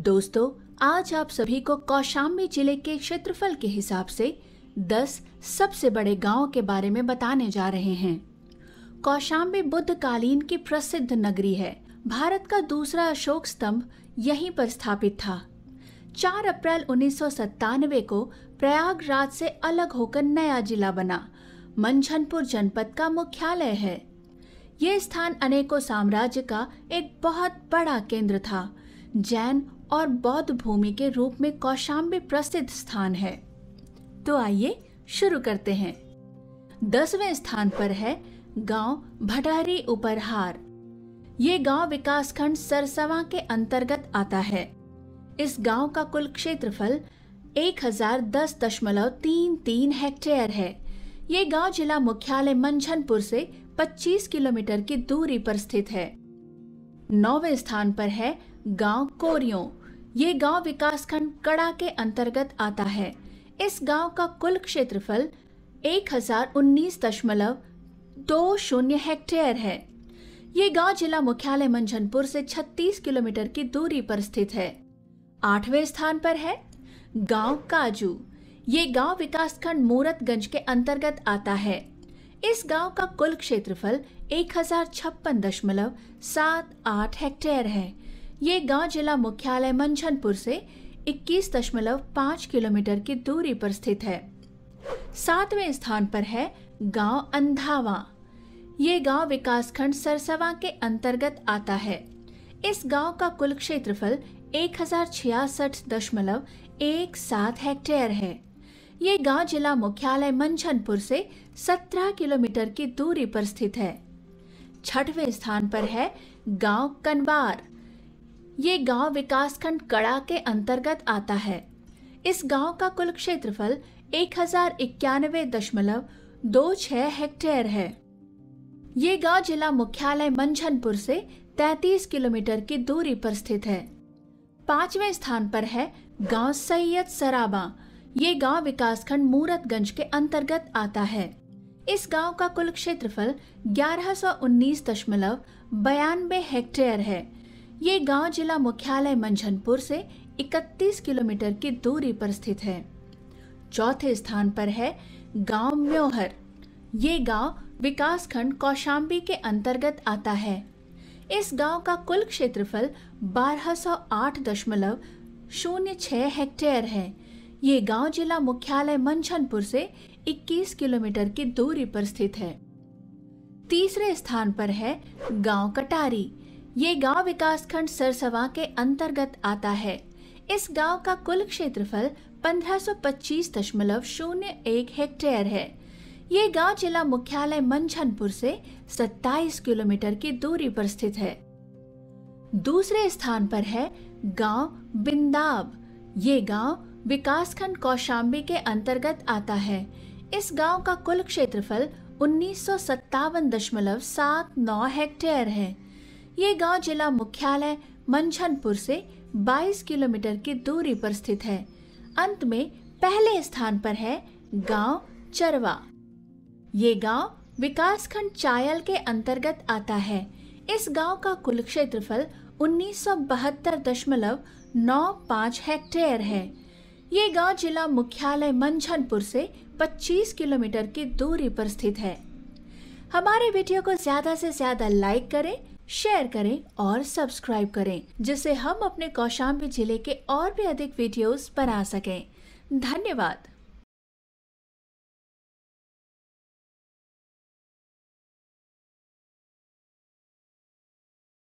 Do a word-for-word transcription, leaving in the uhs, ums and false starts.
दोस्तों, आज आप सभी को कौशाम्बी जिले के क्षेत्रफल के हिसाब से दस सबसे बड़े गांवों के बारे में बताने जा रहे हैं। कौशाम्बी बुद्ध कालीन की प्रसिद्ध नगरी है। भारत का दूसरा अशोक स्तंभ यहीं पर स्थापित था। चार अप्रैल उन्नीस सौ सत्तानवे को प्रयागराज से अलग होकर नया जिला बना। मंझनपुर जनपद का मुख्यालय है। ये स्थान अनेकों साम्राज्य का एक बहुत बड़ा केंद्र था। जैन और बौद्ध भूमि के रूप में कौशाम्बी प्रसिद्ध स्थान है। तो आइए शुरू करते हैं। दसवें स्थान पर है गांव भटहरी उपरहार। ये गांव विकासखंड सरसवा के अंतर्गत आता है। इस गांव का कुल क्षेत्रफल एक हजार दस दशमलव तीन तीन हेक्टेयर है। ये गांव जिला मुख्यालय मंझनपुर से पच्चीस किलोमीटर की दूरी पर स्थित है। नौवें स्थान पर है गांव कोरियों। ये गांव विकासखंड कड़ा के अंतर्गत आता है। इस गांव का कुल क्षेत्रफल एक हजार उन्नीस दशमलव दो शून्य हेक्टेयर है। ये गांव जिला मुख्यालय मंझनपुर से छत्तीस किलोमीटर की दूरी पर स्थित है। आठवें स्थान पर है गांव काजू। ये गांव विकासखंड मूरतगंज के अंतर्गत आता है। इस गांव का कुल क्षेत्रफल एक हजार छप्पन दशमलव सात आठ हेक्टेयर है। ये गांव जिला मुख्यालय मंझनपुर से इक्कीस दशमलव पाँच किलोमीटर की दूरी पर स्थित है। सातवें स्थान पर है गांव अंधावा। ये गांव विकासखंड सरसवा के अंतर्गत आता है। इस गांव का कुल क्षेत्रफल एक हजार छियासठ दशमलव एक सात हेक्टेयर है। ये गांव जिला मुख्यालय मंझनपुर से सत्रह किलोमीटर की दूरी पर स्थित है। छठवें स्थान पर है गांव कनवार। ये गांव विकासखंड कड़ा के अंतर्गत आता है। इस गांव का कुल क्षेत्रफल एक हजार इक्यानवे दशमलव दो छह हेक्टेयर है। ये गांव जिला मुख्यालय मंझनपुर से तैंतीस किलोमीटर की दूरी पर स्थित है। पांचवें स्थान पर है गांव सैयद सराबा। ये गांव विकासखंड मूरतगंज के अंतर्गत आता है। इस गांव का कुल क्षेत्रफल ग्यारह सौ उन्नीस दशमलव बयानबे हेक्टेयर है। ये गांव जिला मुख्यालय मंझनपुर से इकतीस किलोमीटर की दूरी पर स्थित है। चौथे स्थान पर है गांव म्योहर। ये गांव विकासखंड कौशाम्बी के अंतर्गत आता है। इस गांव का कुल क्षेत्रफल बारह सौ आठ दशमलव शून्य छह हेक्टेयर है। ये गांव जिला मुख्यालय मंझनपुर से इक्कीस किलोमीटर की दूरी पर स्थित है। तीसरे स्थान पर है गांव कटारी। ये गांव विकासखंड सरसवा के अंतर्गत आता है। इस गांव का कुल क्षेत्रफल पंद्रह सौ पच्चीस दशमलव शून्य एक हेक्टेयर है। ये गांव जिला मुख्यालय मंझनपुर से सत्ताईस किलोमीटर की दूरी पर स्थित है। दूसरे स्थान पर है गांव बिंदाब। ये गांव विकासखंड कौशाम्बी के अंतर्गत आता है। इस गांव का कुल क्षेत्रफल उन्नीस सौ सत्तावन दशमलव सात नौ हेक्टेयर है। ये गांव जिला मुख्यालय मंझनपुर से बाईस किलोमीटर की दूरी पर स्थित है। अंत में पहले स्थान पर है गांव चरवा। ये गांव विकासखंड चायल के अंतर्गत आता है। इस गांव का कुल क्षेत्रफल उन्नीस सौ बहत्तर दशमलव नौ पाँच हेक्टेयर है। ये गांव जिला मुख्यालय मंझनपुर से पच्चीस किलोमीटर की दूरी पर स्थित है। हमारे वीडियो को ज्यादा से ज्यादा लाइक करें, शेयर करें और सब्सक्राइब करें, जिससे हम अपने कौशाम्बी जिले के और भी अधिक वीडियोस बना सकें। धन्यवाद।